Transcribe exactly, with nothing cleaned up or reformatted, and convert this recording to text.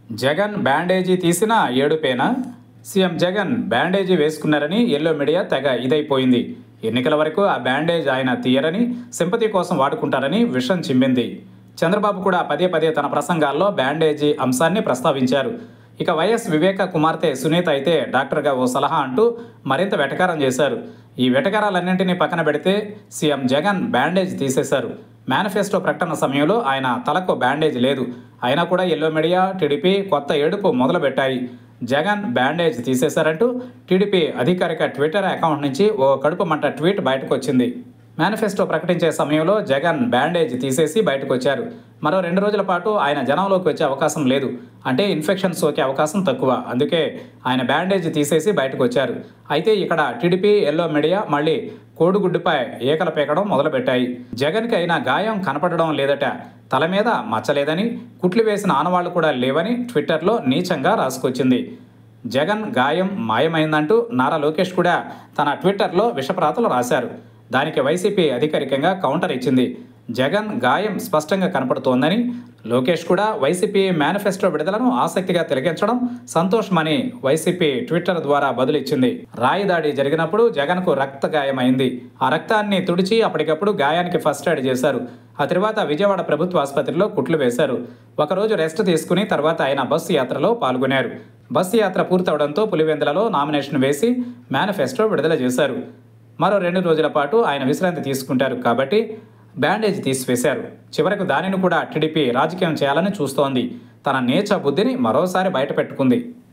Jagan bandage తీసినా ఏడుపేనా? CM Jagan bandage వేసుకున్నారని ఎల్లో మీడియా తెగ ఇదైపోయింది. ఎన్నికల వరకు ఆ బ్యాండేజ్ ఆయన తీయరని, సింపతి కోసం వాడుకుంటారని విషం చిమ్మింది. చంద్రబాబు కూడా పదే పదే తన ప్రసంగాల్లో బ్యాండేజీ అంశాన్ని ప్రస్తావించారు. ఇక వైఎస్ వివేక కుమార్తె సునీత అయితే డాక్టర్గా ఓ సలహా అంటూ మరింత వెటకారం చేశారు. ఈ వెటకారాలన్నింటినీ పక్కన పెడితే సీఎం జగన్ బ్యాండేజ్ తీసేశారు. మేనిఫెస్టో ప్రకటన సమయంలో ఆయన తలకు బ్యాండేజ్ లేదు. అయినా కూడా ఎల్లో మీడియా, టీడీపీ కొత్త ఏడుపు మొదలుపెట్టాయి. జగన్ బ్యాండేజ్ తీసేశారంటూ టీడీపీ అధికారిక ట్విట్టర్ అకౌంట్ నుంచి ఓ కడుపు మంట ట్వీట్ బయటకు వచ్చింది. మేనిఫెస్టో ప్రకటించే సమయంలో జగన్ బ్యాండేజ్ తీసేసి బయటకు వచ్చారు. మరో రెండు రోజుల పాటు ఆయన జనంలోకి వచ్చే అవకాశం లేదు. అంటే ఇన్ఫెక్షన్ సోకే అవకాశం తక్కువ. అందుకే ఆయన బ్యాండేజ్ తీసేసి బయటకు వచ్చారు. అయితే ఇక్కడ టీడీపీ, ఎల్లో మీడియా మళ్ళీ కోడిగుడ్డుపై ఏకల పీకడం మొదలుపెట్టాయి. జగన్కి అయినా గాయం కనపడడం లేదట. తల మీద మచ్చలేదని, కుట్లు వేసిన ఆనవాళ్లు కూడా లేవని ట్విట్టర్లో నీచంగా రాసుకొచ్చింది. జగన్ గాయం మాయమైందంటూ నారా లోకేష్ కూడా తన ట్విట్టర్లో విషప్రాతలు రాశారు. దానికి వైసీపీ అధికారికంగా కౌంటర్ ఇచ్చింది. జగన్ గాయం స్పష్టంగా కనపడుతోందని, లోకేష్ కూడా వైసీపీ మేనిఫెస్టో విడుదలను ఆసక్తిగా తిలకించడం సంతోషమని వైసీపీ ట్విట్టర్ ద్వారా బదులిచ్చింది. రాయి దాడి జరిగినప్పుడు జగన్కు రక్త గాయమైంది. ఆ రక్తాన్ని తుడిచి అప్పటికప్పుడు గాయానికి ఫస్ట్ ఎయిడ్ చేశారు. ఆ తర్వాత విజయవాడ ప్రభుత్వ ఆసుపత్రిలో కుట్లు వేశారు. ఒకరోజు రెస్ట్ తీసుకుని తర్వాత ఆయన బస్సు యాత్రలో పాల్గొన్నారు. బస్సు యాత్ర పూర్తవడంతో పులివెందులలో నామినేషన్ వేసి మేనిఫెస్టో విడుదల చేశారు. మరో రెండు రోజుల పాటు ఆయన విశ్రాంతి తీసుకుంటారు కాబట్టి బ్యాండేజ్ తీసివేశారు. చివరకు దానిని కూడా టీడీపీ రాజకీయం చేయాలని చూస్తోంది. తన నీచ బుద్ధిని మరోసారి బయటపెట్టుకుంది.